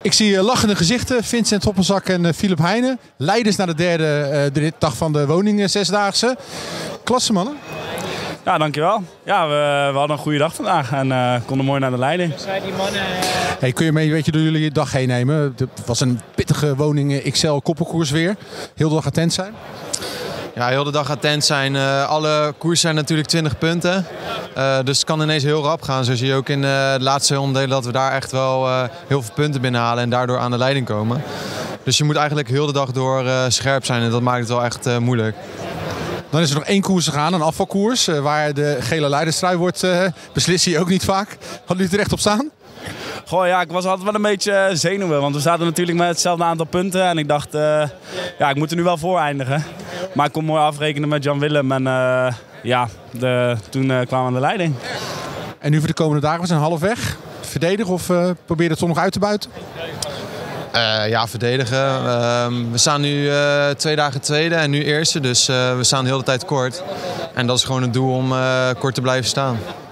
Ik zie lachende gezichten. Vincent Hoppenzak en Philip Heijnen. Leiders naar de derde dag van de woning zesdaagse. Klasse mannen. Ja, dankjewel. Ja, we hadden een goede dag vandaag en konden mooi naar de leiding. Hey, kun je mee door jullie dag heen nemen? Het was een pittige woning XL koppelkoers weer. Heel de dag attent zijn. Ja, heel de dag attent zijn. Alle koers zijn natuurlijk 20 punten. Dus het kan ineens heel rap gaan. Zo zie je ook in de laatste onderdelen dat we daar echt wel heel veel punten binnenhalen en daardoor aan de leiding komen. Dus je moet eigenlijk heel de dag door scherp zijn en dat maakt het wel echt moeilijk. Dan is er nog één koers te gaan, een afvalkoers. Waar de gele leiderstrui wordt beslissen je ook niet vaak. Hadden jullie er echt op staan? Goh, ja, ik was altijd wel een beetje zenuwen, want we zaten natuurlijk met hetzelfde aantal punten. En ik dacht, ja, ik moet er nu wel voor eindigen. Maar ik kon mooi afrekenen met Jan Willem en ja, toen kwamen we aan de leiding. En nu voor de komende dagen, we zijn halfweg. Verdedigen of probeer je het toch nog uit te buiten? Ja, verdedigen. We staan nu 2 dagen tweede en nu eerste, dus we staan de hele tijd kort. En dat is gewoon het doel om kort te blijven staan.